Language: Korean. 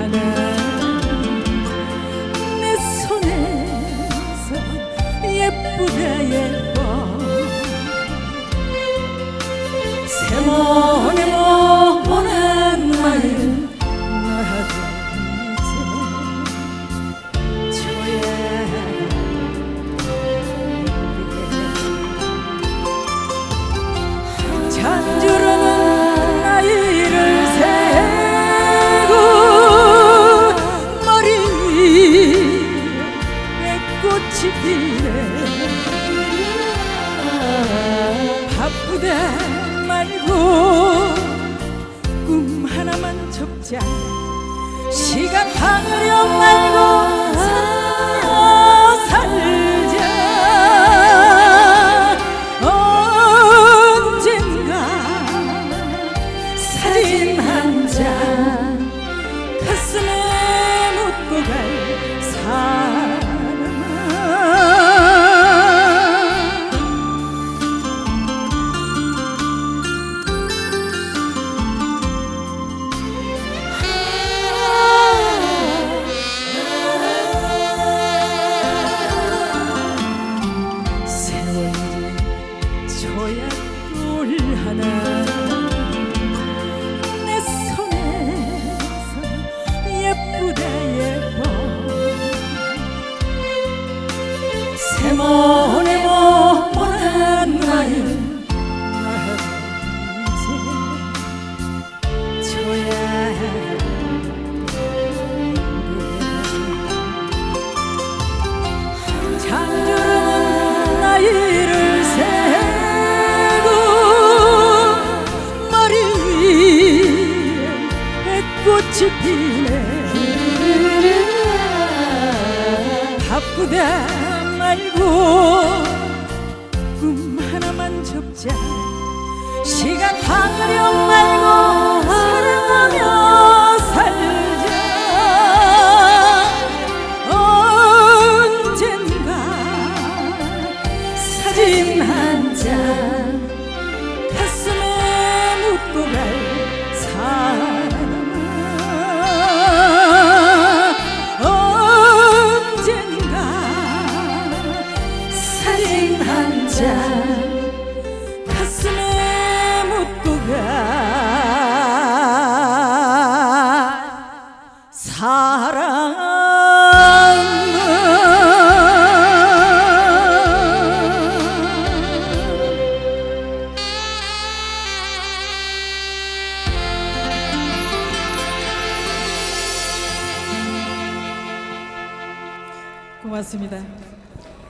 하나 내 손에서 예쁘다 예뻐 세모네 모모난 마음 나도 이제 줘야 잔주르는 나이를 세고 머리 위에 꽃이 피네 바쁘다 말고 꿈 하나만 접자 시간 방으려 말고 살자 언젠가 사진 한 장 가슴에 묻고 갈 사람아 줘야 꿀 하나 내 손에서 예쁘다 예뻐 세모네 모모난 마음 나도 이제 줘야 잠들은 나이를 꽃이 피네 바쁘다 말고 꿈 하나만 접자 시간 방으려 말고 사랑하며 살자 언젠가 사진 한 장 가슴에 묻고 갈 사람 한 장 가슴에 묻고 가 사랑 고맙습니다.